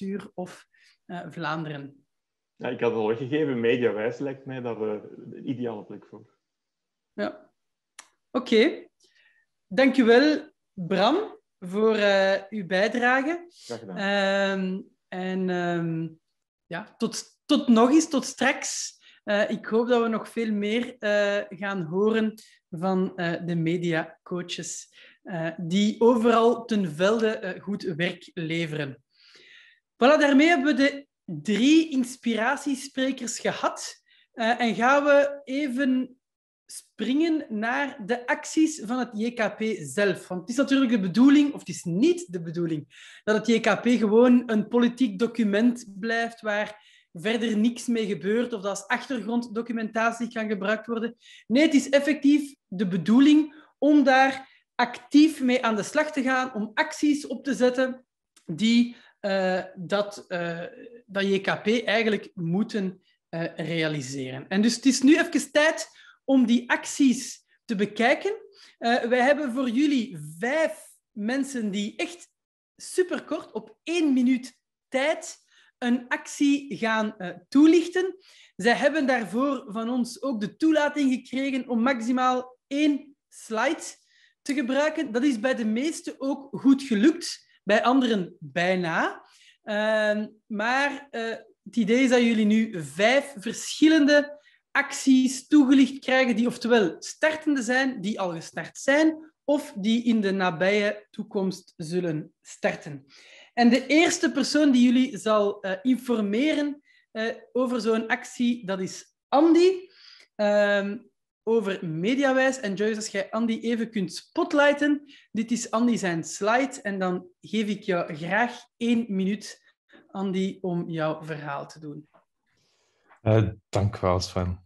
Bestuur of Vlaanderen. Ja, ik had het al weggegeven. Mediawijs lijkt mij daar de ideale plek voor. Ja. Oké. Dank u wel, Bram, voor uw bijdrage. Graag gedaan. Tot nog eens, tot straks. Ik hoop dat we nog veel meer gaan horen van de mediacoaches die overal ten velde goed werk leveren. Voilà, daarmee hebben we de 3 inspiratiesprekers gehad en gaan we even springen naar de acties van het JKP zelf. Want het is natuurlijk de bedoeling, of het is niet de bedoeling, dat het JKP gewoon een politiek document blijft waar verder niks mee gebeurt of dat als achtergronddocumentatie kan gebruikt worden. Nee, het is effectief de bedoeling om daar actief mee aan de slag te gaan, om acties op te zetten die dat JKP eigenlijk moeten realiseren. En dus het is nu even tijd om die acties te bekijken. Wij hebben voor jullie 5 mensen die echt superkort, op 1 minuut tijd, een actie gaan toelichten. Zij hebben daarvoor van ons ook de toelating gekregen om maximaal 1 slide te gebruiken. Dat is bij de meesten ook goed gelukt, bij anderen bijna. Maar het idee is dat jullie nu 5 verschillende acties toegelicht krijgen die oftewel startende zijn, die al gestart zijn, of die in de nabije toekomst zullen starten. En de eerste persoon die jullie zal informeren over zo'n actie, dat is Andy, over Mediawijs. En Joyce, als jij Andy even kunt spotlighten. Dit is Andy zijn slide en dan geef ik jou graag 1 minuut, Andy, om jouw verhaal te doen. Dank wel, Sven.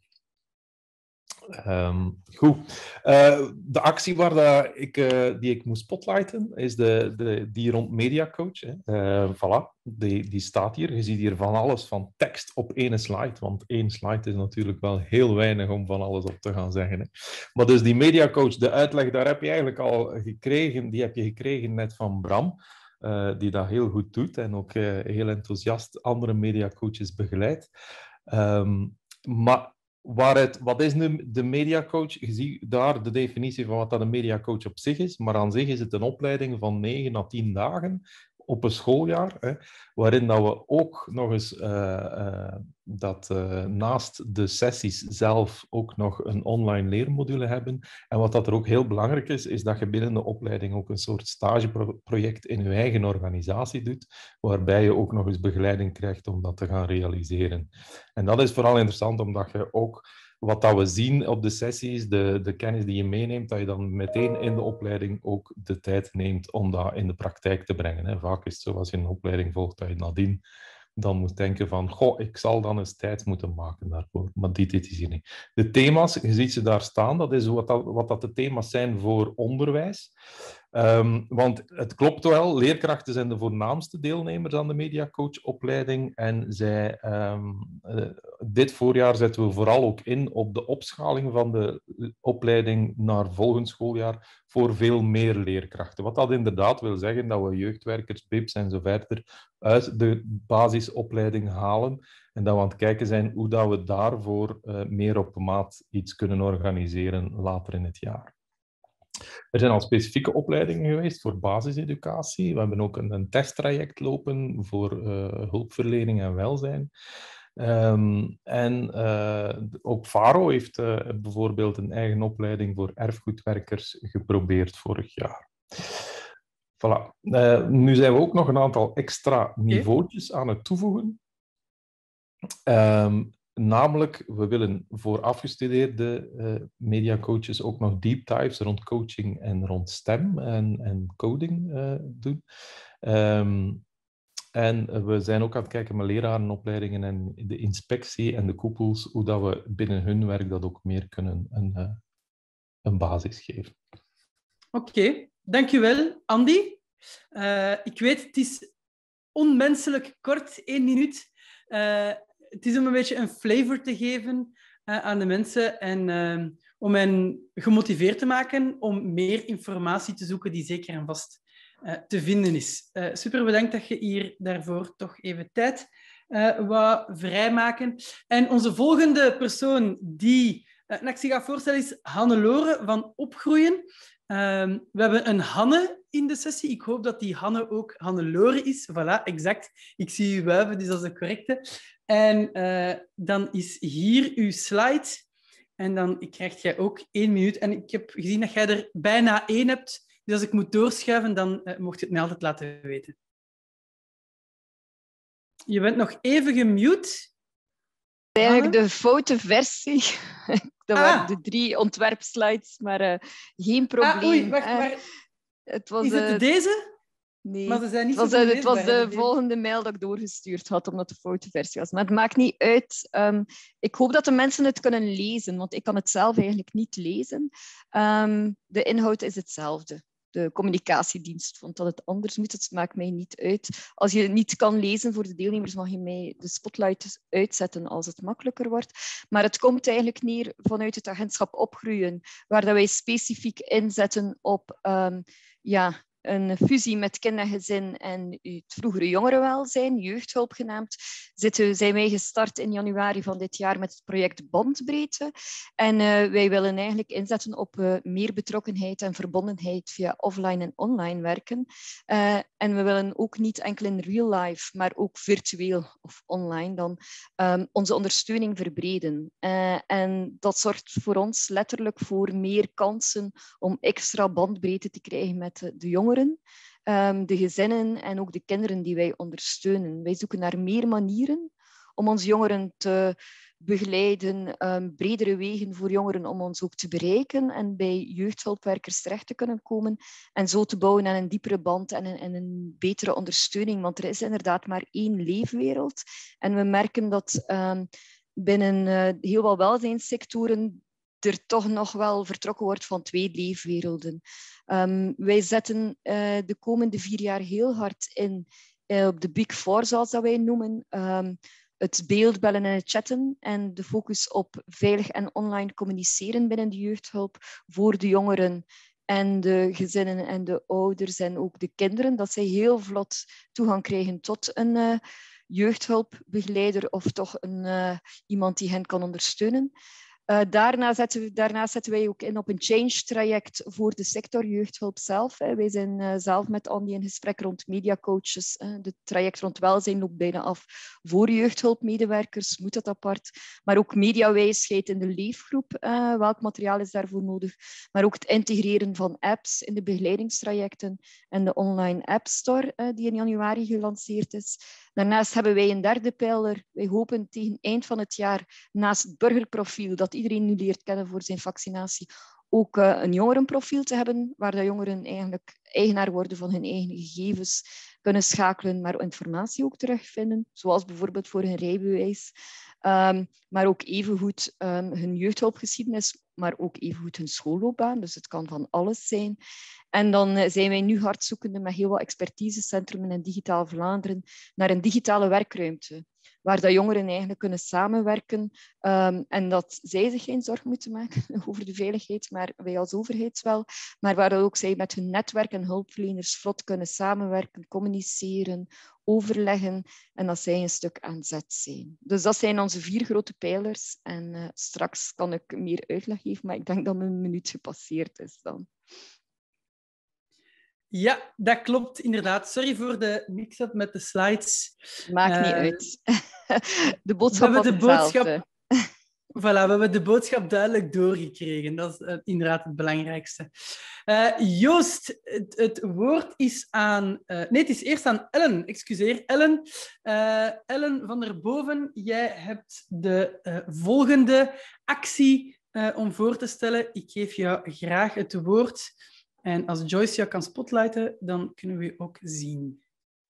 Goed. De actie die ik moest spotlighten is die rond Mediacoach. Voilà, die staat hier. Je ziet hier van alles van tekst op 1 slide, want 1 slide is natuurlijk wel heel weinig om van alles op te gaan zeggen. Hè. Maar dus die Mediacoach, de uitleg, daar heb je eigenlijk al gekregen, die heb je gekregen net van Bram, die dat heel goed doet en ook heel enthousiast andere mediacoaches begeleidt. Maar wat is nu de mediacoach? Je ziet daar de definitie van wat dat een mediacoach op zich is, maar aan zich is het een opleiding van 9 à 10 dagen op een schooljaar, hè, waarin dat we ook nog eens naast de sessies zelf ook nog een online leermodule hebben. En wat dat er ook heel belangrijk is, is dat je binnen de opleiding ook een soort stageproject in je eigen organisatie doet, waarbij je ook nog eens begeleiding krijgt om dat te gaan realiseren. En dat is vooral interessant, omdat je ook wat dat we zien op de sessies, de kennis die je meeneemt, dat je dan meteen in de opleiding ook de tijd neemt om dat in de praktijk te brengen. Hè. Vaak is het zo, als je een opleiding volgt, dat je nadien dan moet denken van, goh, ik zal dan eens tijd moeten maken daarvoor. Maar dit is hier niet. De thema's, je ziet ze daar staan, dat is wat dat de thema's zijn voor onderwijs. Want het klopt wel, leerkrachten zijn de voornaamste deelnemers aan de mediacoachopleiding en dit voorjaar zetten we vooral ook in op de opschaling van de opleiding naar volgend schooljaar voor veel meer leerkrachten. Wat dat inderdaad wil zeggen dat we jeugdwerkers, BIP's en zo verder uit de basisopleiding halen en dat we aan het kijken zijn hoe dat we daarvoor meer op maat iets kunnen organiseren later in het jaar. Er zijn al specifieke opleidingen geweest voor basiseducatie. We hebben ook een testtraject lopen voor hulpverlening en welzijn. Ook VARO heeft bijvoorbeeld een eigen opleiding voor erfgoedwerkers geprobeerd vorig jaar. Voilà. Nu zijn we ook nog een aantal extra niveautjes aan het toevoegen. Namelijk, we willen voor afgestudeerde mediacoaches ook nog deep dives rond coaching en rond stem en coding doen. En we zijn ook aan het kijken met lerarenopleidingen en de inspectie en de koepels, hoe dat we binnen hun werk dat ook meer kunnen een basis geven. Oké, dankjewel, Andy. Ik weet, het is onmenselijk kort, 1 minuut. Het is om een beetje een flavor te geven aan de mensen en om hen gemotiveerd te maken om meer informatie te zoeken die zeker en vast te vinden is. Super bedankt dat je hier daarvoor toch even tijd wou vrijmaken. En onze volgende persoon die ik zich ga voorstellen is Hannelore van Opgroeien. We hebben een Hanne in de sessie. Ik hoop dat die Hanne ook Hannelore is. Voilà, exact. Ik zie u wuiven, dus dat is de correcte. En dan is hier uw slide. En dan krijg jij ook 1 minuut. En ik heb gezien dat jij er bijna 1 hebt. Dus als ik moet doorschuiven, dan mocht je het mij altijd laten weten. Je bent nog even gemute. Eigenlijk de foute versie. Dat waren de 3 ontwerpslides, maar geen probleem. Oei, wacht, maar... Het was, is het deze? Nee, maar ze zijn niet het was de volgende mail dat ik doorgestuurd had, omdat de foute versie was. Maar het maakt niet uit. Ik hoop dat de mensen het kunnen lezen, want ik kan het zelf eigenlijk niet lezen. De inhoud is hetzelfde. De communicatiedienst vond dat het anders moet. Het maakt mij niet uit. Als je het niet kan lezen voor de deelnemers, mag je mij de spotlight uitzetten als het makkelijker wordt. Maar het komt eigenlijk neer vanuit het agentschap Opgroeien, waar dat wij specifiek inzetten op een fusie met kind en gezin en het vroegere jongerenwelzijn, jeugdhulp genaamd, zijn wij gestart in januari van dit jaar met het project Bandbreedte. En wij willen eigenlijk inzetten op meer betrokkenheid en verbondenheid via offline en online werken. En we willen ook niet enkel in real life, maar ook virtueel of online dan onze ondersteuning verbreden. En dat zorgt voor ons letterlijk voor meer kansen om extra bandbreedte te krijgen met de jongeren. De gezinnen en ook de kinderen die wij ondersteunen. Wij zoeken naar meer manieren om onze jongeren te begeleiden, bredere wegen voor jongeren om ons ook te bereiken en bij jeugdhulpwerkers terecht te kunnen komen en zo te bouwen aan een diepere band en een betere ondersteuning. Want er is inderdaad maar 1 leefwereld. En we merken dat binnen heel wat welzijnssectoren er toch nog wel vertrokken wordt van 2 leefwerelden. Wij zetten de komende 4 jaar heel hard in op de Big Four, zoals dat wij noemen. Het beeldbellen en het chatten en de focus op veilig en online communiceren binnen de jeugdhulp voor de jongeren en de gezinnen en de ouders en ook de kinderen, dat zij heel vlot toegang krijgen tot een jeugdhulpbegeleider of toch iemand die hen kan ondersteunen. Daarnaast zetten wij ook in op een change-traject voor de sector jeugdhulp zelf. Wij zijn zelf met Andy in gesprek rond mediacoaches. Het traject rond welzijn loopt bijna af voor jeugdhulpmedewerkers, moet dat apart. Maar ook mediawijsheid in de leefgroep, welk materiaal is daarvoor nodig. Maar ook het integreren van apps in de begeleidingstrajecten en de online app store die in januari gelanceerd is. Daarnaast hebben wij een 3e pijler. Wij hopen tegen eind van het jaar naast het burgerprofiel dat iedereen nu leert kennen voor zijn vaccinatie, ook een jongerenprofiel te hebben, waar de jongeren eigenlijk eigenaar worden van hun eigen gegevens, kunnen schakelen, maar informatie ook terugvinden, zoals bijvoorbeeld voor hun rijbewijs. Maar ook evengoed hun jeugdhulpgeschiedenis, maar ook evengoed hun schoolloopbaan. Dus het kan van alles zijn. En dan zijn wij nu hard zoekende met heel wat expertisecentrum in Digitaal Vlaanderen naar een digitale werkruimte, waar dat jongeren eigenlijk kunnen samenwerken en dat zij zich geen zorg moeten maken over de veiligheid, maar wij als overheid wel. Maar waar ook zij met hun netwerk en hulpverleners vlot kunnen samenwerken, communiceren, overleggen en dat zij een stuk aan zet zijn. Dus dat zijn onze 4 grote pijlers. En straks kan ik meer uitleg geven, maar ik denk dat mijn minuut gepasseerd is dan. Ja, dat klopt inderdaad. Sorry voor de mix-up met de slides. Maakt niet uit. De boodschap was hetzelfde. Voilà, we hebben de boodschap duidelijk doorgekregen. Dat is inderdaad het belangrijkste. Joost, het woord is aan... nee, het is eerst aan Ellen. Excuseer, Ellen. Ellen van der Boven, jij hebt de volgende actie om voor te stellen. Ik geef jou graag het woord. En als Joyce jou kan spotlighten, dan kunnen we je ook zien.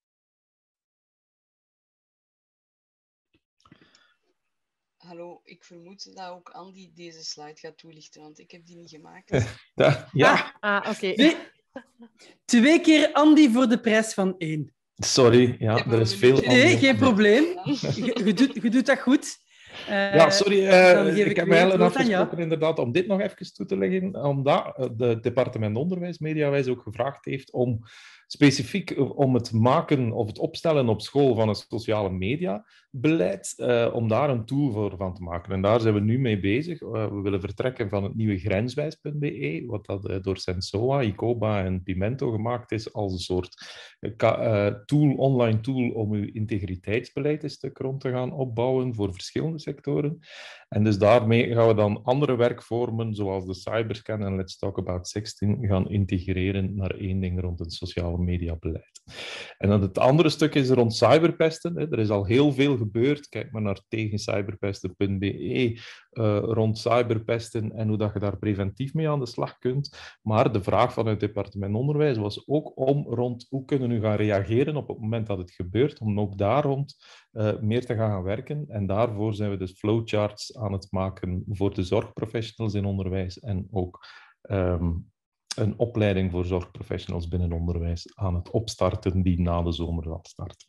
Hallo, ik vermoed dat ook Andy deze slide gaat toelichten, want ik heb die niet gemaakt. Ja. Oké. 2 keer Andy voor de prijs van 1. Sorry, ja, er is veel... Nee, geen probleem. Je doet dat goed. Ja, sorry, Dan geef ik heb weer mij het al woord aan afgesproken jou. inderdaad om dit nog even toe te leggen, omdat het departement Onderwijs Mediawijs ook gevraagd heeft om specifiek om het maken of het opstellen op school van een sociale mediabeleid, om daar een tool voor van te maken. En daar zijn we nu mee bezig. We willen vertrekken van het nieuwe grenswijs.be, wat dat door Sensoa, Icoba en Pimento gemaakt is als een soort online tool om uw integriteitsbeleid een stuk rond te gaan opbouwen voor verschillende sectoren. En dus daarmee gaan we dan andere werkvormen, zoals de Cyberscan en Let's Talk About Sexting, gaan integreren naar één ding rond het sociale mediabeleid. En dan het andere stuk is rond cyberpesten. Er is al heel veel gebeurd. Kijk maar naar tegencyberpesten.be rond cyberpesten en hoe dat je daar preventief mee aan de slag kunt. Maar de vraag van het departement Onderwijs was ook om rond hoe kunnen we nu gaan reageren op het moment dat het gebeurt, om ook daar rond meer te gaan werken. En daarvoor zijn we dus flowcharts aan het maken voor de zorgprofessionals in onderwijs en ook een opleiding voor zorgprofessionals binnen onderwijs aan het opstarten die na de zomer zal starten.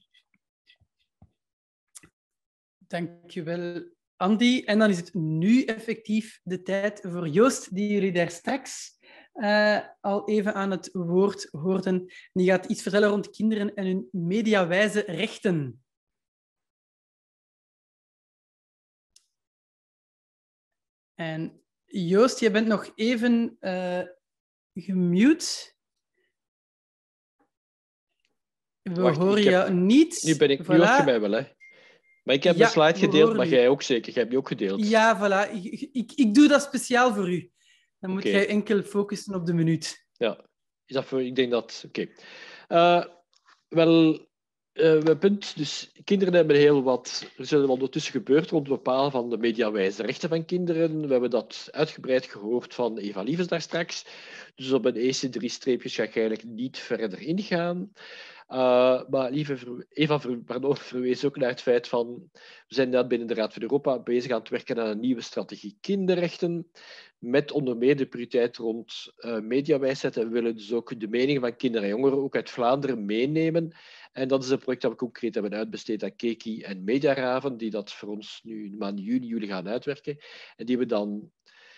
Dankjewel, Andy. En dan is het nu effectief de tijd voor Joost, die jullie daar straks al even aan het woord hoorden. Die gaat iets vertellen rond kinderen en hun mediawijze rechten. En Joost, je bent nog even gemute. We horen jou niet. Nu ben ik, nu hoor je mij wel, hè? Maar ik heb mijn slide gedeeld, maar jij ook zeker. Jij hebt die ook gedeeld. Ja, voilà. Ik doe dat speciaal voor u. Dan moet jij enkel focussen op de minuut. Ja, is dat voor, ik denk dat... Oké. Wel, mijn punt, dus kinderen hebben heel wat... Er zijn ondertussen gebeurd rond het bepalen van de mediawijze rechten van kinderen. We hebben dat uitgebreid gehoord van Eva Lievens daar straks. Dus op een EC3-streepjes ga ik eigenlijk niet verder ingaan. Maar lieve Eva verwees ook naar het feit van... We zijn net binnen de Raad van Europa bezig aan het werken aan een nieuwe strategie kinderrechten. Met onder meer de prioriteit rond mediawijsheid. En we willen dus ook de meningen van kinderen en jongeren ook uit Vlaanderen meenemen. En dat is een project dat we concreet hebben uitbesteed aan Keki en Mediaraven, die dat voor ons nu in de maand juni, juli gaan uitwerken. En die we dan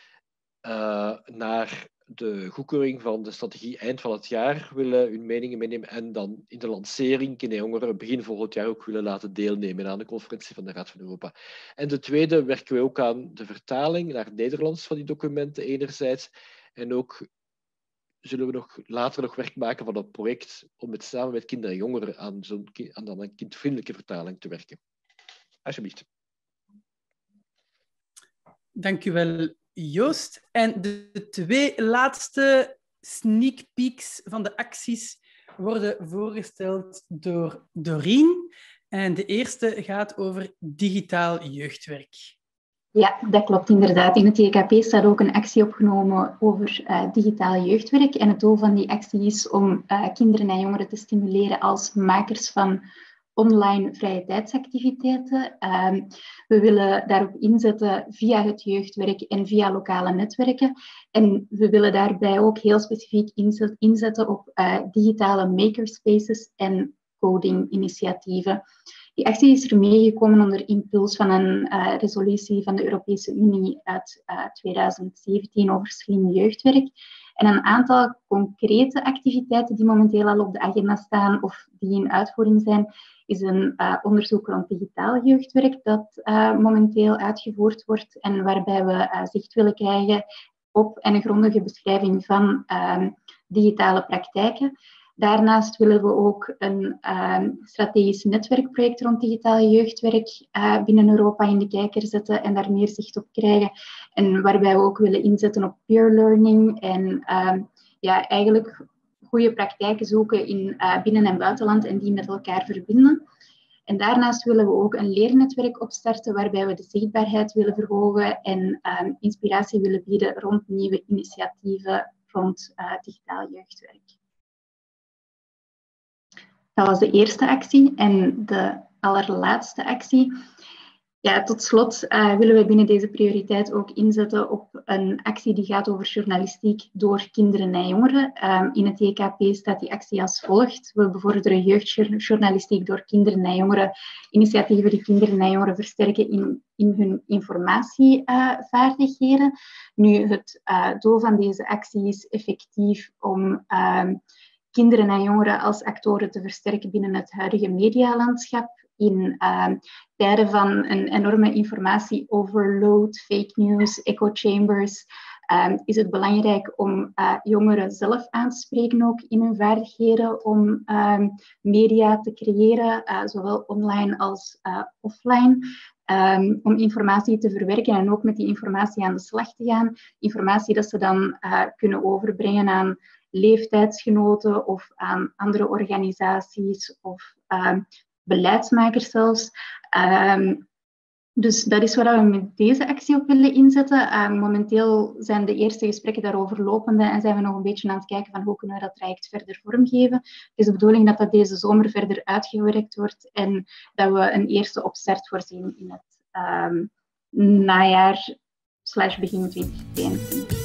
naar de goedkeuring van de strategie eind van het jaar willen hun meningen meenemen en dan in de lancering kinderen en jongeren begin volgend jaar ook willen laten deelnemen aan de conferentie van de Raad van Europa. En de tweede werken we ook aan de vertaling naar het Nederlands van die documenten enerzijds en ook zullen we later nog werk maken van een project om samen met kinderen en jongeren aan een kindvriendelijke vertaling te werken. Alsjeblieft. Dank u wel, Joost. En de twee laatste sneak peeks van de acties worden voorgesteld door Doreen. En de eerste gaat over digitaal jeugdwerk. Ja, dat klopt inderdaad. In het JKP staat ook een actie opgenomen over digitaal jeugdwerk. En het doel van die actie is om kinderen en jongeren te stimuleren als makers van online vrije tijdsactiviteiten. We willen daarop inzetten via het jeugdwerk en via lokale netwerken. En we willen daarbij ook heel specifiek inzetten op digitale makerspaces en coding-initiatieven. Die actie is er meegekomen onder impuls van een resolutie van de Europese Unie uit 2017 over slim jeugdwerk. En een aantal concrete activiteiten die momenteel al op de agenda staan of die in uitvoering zijn, is een onderzoek rond digitaal jeugdwerk dat momenteel uitgevoerd wordt en waarbij we zicht willen krijgen op en een grondige beschrijving van digitale praktijken. Daarnaast willen we ook een strategisch netwerkproject rond digitaal jeugdwerk binnen Europa in de kijker zetten en daar meer zicht op krijgen. En waarbij we ook willen inzetten op peer learning en eigenlijk goede praktijken zoeken in binnen- en buitenland en die met elkaar verbinden. En daarnaast willen we ook een leernetwerk opstarten waarbij we de zichtbaarheid willen verhogen en inspiratie willen bieden rond nieuwe initiatieven rond digitaal jeugdwerk. Dat was de eerste actie. En de allerlaatste actie Ja, tot slot willen we binnen deze prioriteit ook inzetten op een actie die gaat over journalistiek door kinderen en jongeren. In het JKP staat die actie als volgt. We bevorderen jeugdjournalistiek door kinderen en jongeren. Initiatieven die kinderen en jongeren versterken in hun informatievaardigheden. Nu, het doel van deze actie is effectief om kinderen en jongeren als actoren te versterken binnen het huidige medialandschap. In tijden van een enorme informatie-overload, fake news, echo chambers, is het belangrijk om jongeren zelf aan te spreken ook in hun vaardigheden om media te creëren, zowel online als offline. Om informatie te verwerken en ook met die informatie aan de slag te gaan. Informatie dat ze dan kunnen overbrengen aan leeftijdsgenoten of aan andere organisaties of beleidsmakers zelfs. Dus dat is waar we met deze actie op willen inzetten. Momenteel zijn de eerste gesprekken daarover lopende en zijn we nog een beetje aan het kijken van hoe kunnen we dat traject verder vormgeven. Het is de bedoeling dat dat deze zomer verder uitgewerkt wordt en dat we een eerste opstart voorzien in het najaar/begin 2022.